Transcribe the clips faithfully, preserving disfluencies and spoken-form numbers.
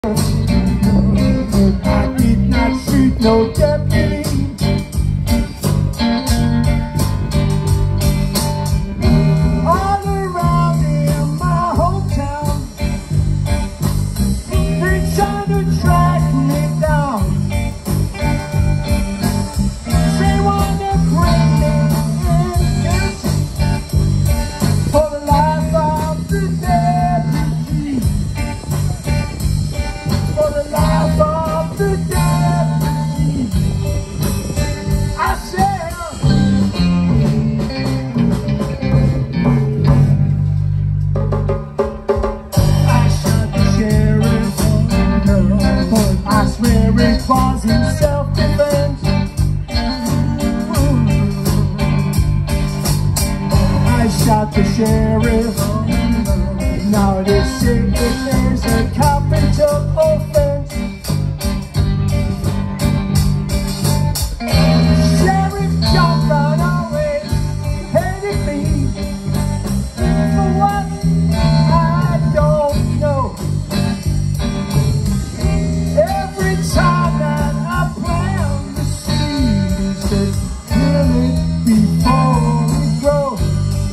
I did not shoot no deputy. All around in my hometown, they tried to track me down. They wanna bring me in for the life of the deputy. For the life of the deputy, I said, I shot the sheriff, but I swear it was in self-defense. I shot the sheriff. Now they say that there's a capital offense. Sheriff John ran away, headed me for what I don't know. Every time that I plant the seed, he says, kill it before it grows.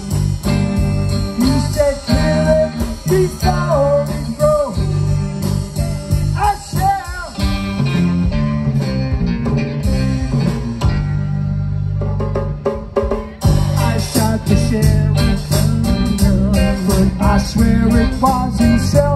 He said, kill it before it grows. I shall. I shot the sheriff, but I swear it was himself.